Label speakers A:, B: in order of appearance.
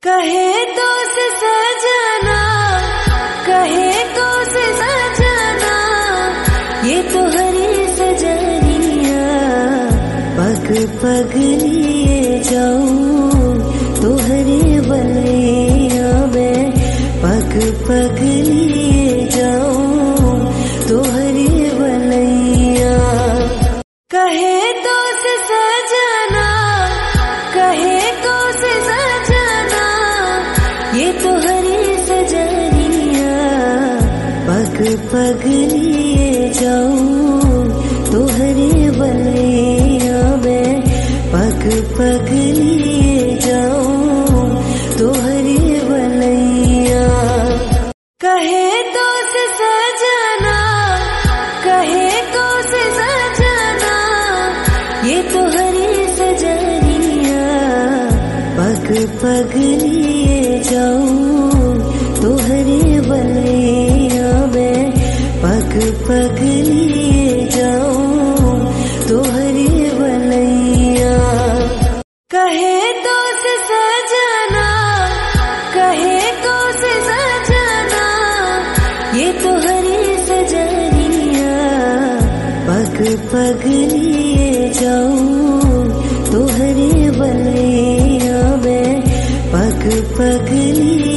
A: कहे तो से सजना, कहे तो से सजना, ये तो हरी सजनिया। पग पग लिए जाऊं तो हरे बलिया में, पग पग लिए जाऊं तो हरे बलिया। कहे तो से सजना, कहे तो से सजना, ये तो हरी सजनिया। पग पग लिए जाऊं तो हरे बलिया में, पग पग लिए जाऊं तो हरे बलिया। कहे तो से सजना, कहे तो से सजना, ये तो हरी सजनिया। पग पग लिए जाऊं तो हरे बलिया में, पग पग लिए जाऊं तो हरे बलिया। कहे तो से सजना, कहे तो से सजना, ये तो हरी सजनिया। पग पग लिए जाऊं तो हरे बलिया में, पग पग लिए